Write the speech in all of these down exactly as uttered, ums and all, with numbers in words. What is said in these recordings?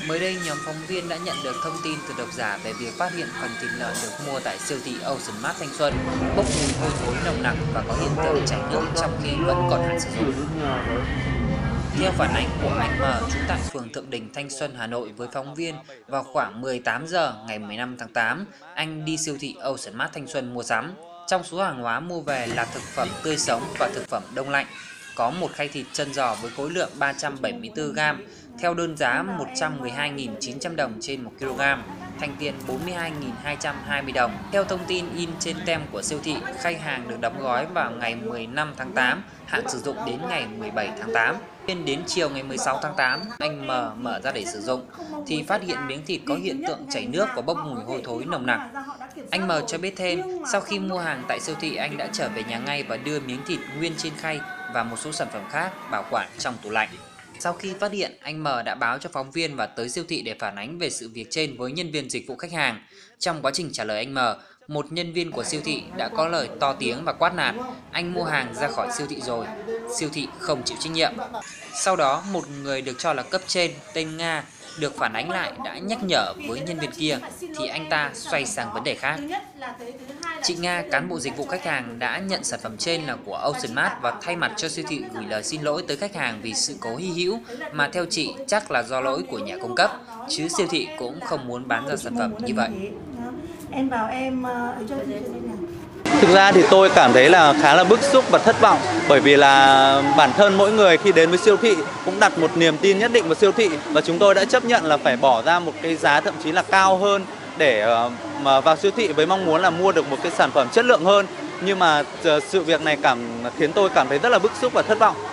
Mới đây, nhóm phóng viên đã nhận được thông tin từ độc giả về việc phát hiện phần thịt lợn được mua tại siêu thị Ocean Mart Thanh Xuân bốc mùi hôi thối nồng nặc và có hiện tượng chảy nước trong khi vẫn còn hạn sử dụng. Theo phản ánh của anh M, trú tại phường Thượng Đình, Thanh Xuân, Hà Nội với phóng viên, vào khoảng mười tám giờ ngày mười lăm tháng tám, anh đi siêu thị Ocean Mart Thanh Xuân mua sắm. Trong số hàng hóa mua về là thực phẩm tươi sống và thực phẩm đông lạnh. Có một khay thịt chân giò với khối lượng ba trăm bảy mươi tư gam, theo đơn giá một trăm mười hai nghìn chín trăm đồng trên một ki lô gam, thành tiền bốn mươi hai nghìn hai trăm hai mươi đồng. Theo thông tin in trên tem của siêu thị, khay hàng được đóng gói vào ngày mười lăm tháng tám, hạn sử dụng đến ngày mười bảy tháng tám. Đến chiều ngày mười sáu tháng tám, anh M mở ra để sử dụng thì phát hiện miếng thịt có hiện tượng chảy nước và bốc mùi hôi thối nồng nặc. Anh M cho biết thêm, sau khi mua hàng tại siêu thị, anh đã trở về nhà ngay và đưa miếng thịt nguyên trên khay và một số sản phẩm khác bảo quản trong tủ lạnh. Sau khi phát hiện, anh M đã báo cho phóng viên và tới siêu thị để phản ánh về sự việc trên với nhân viên dịch vụ khách hàng. Trong quá trình trả lời anh M, một nhân viên của siêu thị đã có lời to tiếng và quát nạt: "Anh mua hàng ra khỏi siêu thị rồi." Siêu thị không chịu trách nhiệm. Sau đó, một người được cho là cấp trên tên Nga được phản ánh lại đã nhắc nhở với nhân viên kia thì anh ta xoay sang vấn đề khác. Chị Nga, cán bộ dịch vụ khách hàng, đã nhận sản phẩm trên là của Ocean Mart và thay mặt cho siêu thị gửi lời xin lỗi tới khách hàng vì sự cố hy hữu mà theo chị chắc là do lỗi của nhà cung cấp, chứ siêu thị cũng không muốn bán ra sản phẩm như vậy. Em bảo em ở cho chị Thực ra thì tôi cảm thấy là khá là bức xúc và thất vọng, bởi vì là bản thân mỗi người khi đến với siêu thị cũng đặt một niềm tin nhất định vào siêu thị và chúng tôi đã chấp nhận là phải bỏ ra một cái giá thậm chí là cao hơn để mà vào siêu thị với mong muốn là mua được một cái sản phẩm chất lượng hơn. Nhưng mà sự việc này cảm khiến tôi cảm thấy rất là bức xúc và thất vọng.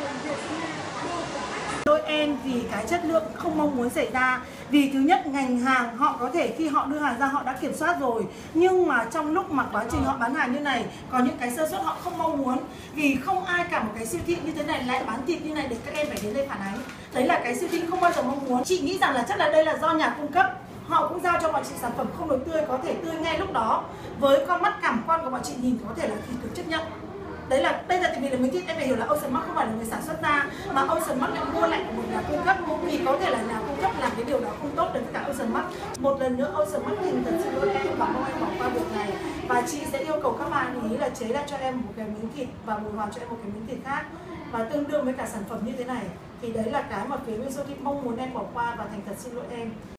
Đôi em vì cái chất lượng không mong muốn xảy ra. Vì thứ nhất, ngành hàng họ có thể khi họ đưa hàng ra họ đã kiểm soát rồi, nhưng mà trong lúc mà quá trình họ bán hàng như này có những cái sơ suất họ không mong muốn. Vì không ai cả một cái siêu thị như thế này lại bán thịt như này để các em phải đến đây phản ánh. Đấy là cái siêu thị không bao giờ mong muốn. Chị nghĩ rằng là chắc là đây là do nhà cung cấp, họ cũng giao cho bọn chị sản phẩm không được tươi, có thể tươi ngay lúc đó. Với con mắt cảm quan của bọn chị nhìn có thể là thịt được chấp nhận. Đấy là đây là tại vì là miếng thịt em phải hiểu là Ocean Mart không phải là người sản xuất ra, mà Ocean Mart lại mua lại của một nhà cung cấp, thì có thể là nhà cung cấp làm cái điều đó không tốt đối với cả Ocean Mart. Một lần nữa Ocean Mart thành thật xin lỗi em và mong em bỏ qua việc này, và chị sẽ yêu cầu các bạn ý là chế lại cho em một cái miếng thịt và bồi hoàn cho em một cái miếng thịt khác và tương đương với cả sản phẩm như thế này. Thì đấy là cái mà phía bên siêu thị mong muốn em bỏ qua và thành thật xin lỗi em.